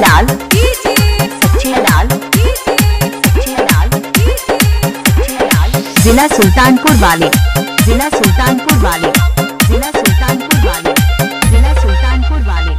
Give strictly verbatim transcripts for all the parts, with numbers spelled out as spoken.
लाल सच्चे लाल सच्चे लाल सच्चे लाल। जिला सुल्तानपुर वाले जिला सुल्तानपुर वाले जिला सुल्तानपुर वाले जिला सुल्तानपुर वाले।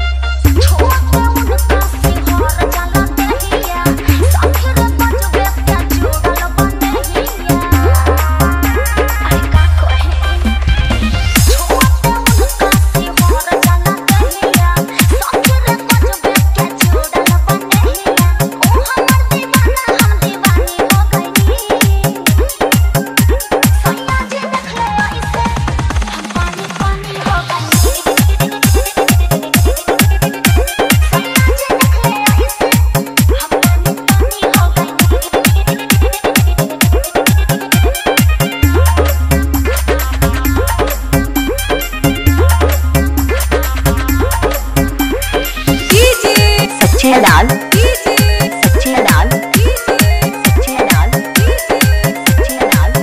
सच्चे लाल सच्चे लाल सच्चे लाल सच्चे लाल।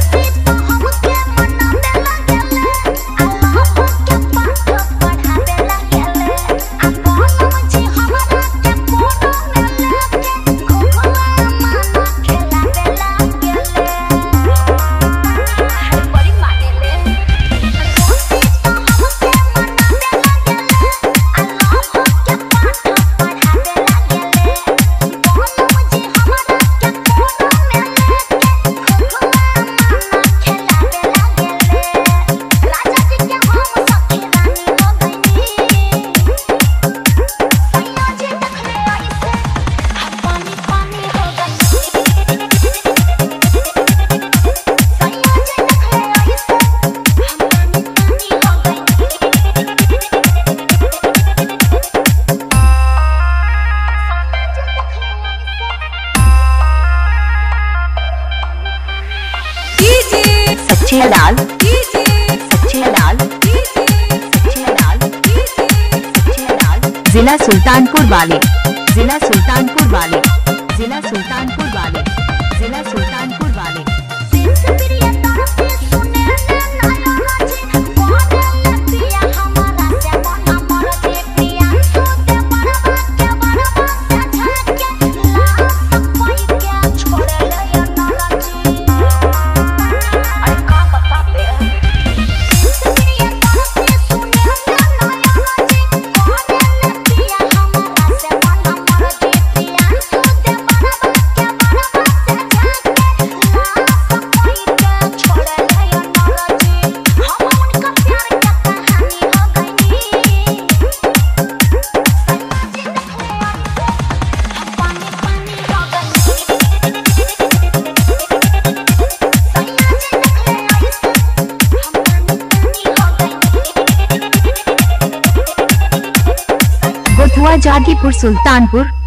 सच्चे लाल सच्चे लाल सच्चे लाल सच्चे लाल। जिला सुल्तानपुर वाले जिला सुल्तानपुर वाले जिला सुल्तानपुर वाले जिला सुल्तानपुर वाले। जागीपुर सुल्तानपुर।